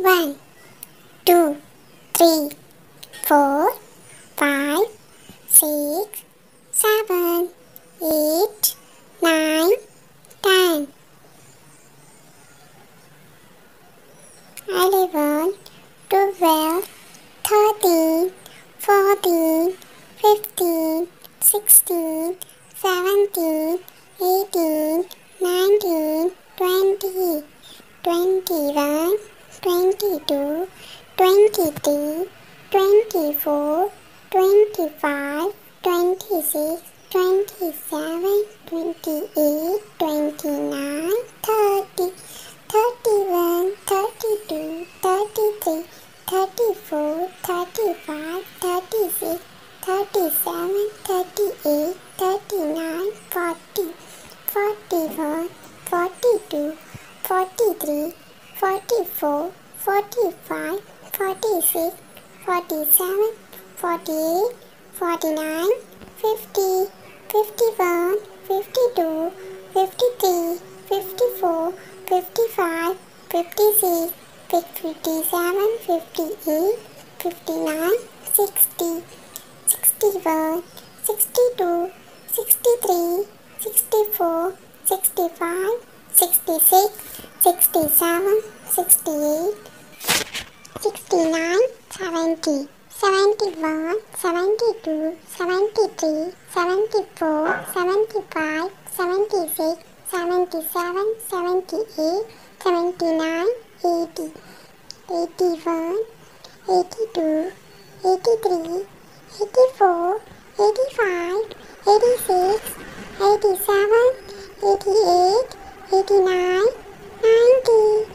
1, 2, 3, 4, 5, 6, 7, 8, 9, 10, 11, 12, 13, 14, 15, 16, 17, 18, 19, 20, 21, 22, 23, 24, 25, 26, 27, 28, 29, 30, 31, 32, 33, 34, 35, 36, 37, 38, 39, 40, 41, 42, 43, 44, 45, 46, 47, 48, 49, 50, 51, 52, 53, 54, 55, 56, 57, 58, 59, 60, 61, 62, 63, 64, 65, 66, 67, 68, 69, 70, 71, 72, 73, 74, 75, 76, 77, 78, 79, 80, 81, 82, 83, 84, 85, 86, 87, 88, 89, 90,